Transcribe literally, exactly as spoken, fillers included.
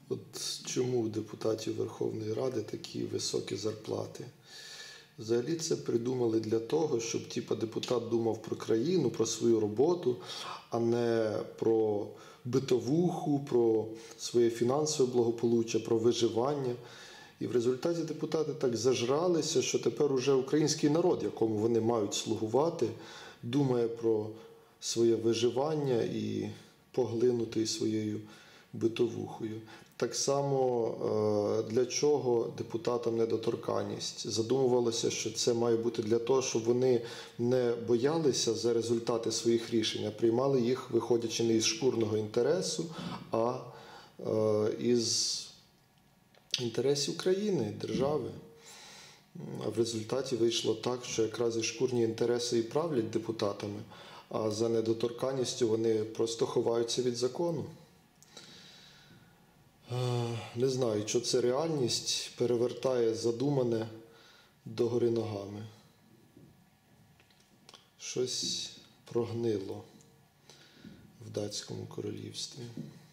От чому у депутатів Верховної Ради такі високі зарплати? Взагалі це придумали для того, щоб типа, депутат думав про країну, про свою роботу, а не про битовуху, про своє фінансове благополуччя, про виживання. І в результаті депутати так зажралися, що тепер уже український народ, якому вони мають слугувати, думає про своє виживання і поглинутий своєю битовухою. Так само для чого депутатам недоторканність? Задумувалося, що це має бути для того, щоб вони не боялися за результати своїх рішень, а приймали їх, виходячи не із шкурного інтересу, а із інтересів країни, держави. А в результаті вийшло так, що якраз і шкурні інтереси і правлять депутатами, а за недоторканністю вони просто ховаються від закону. Не знаю, що це реальність перевертає задумане догори ногами. Щось прогнило в датському королівстві.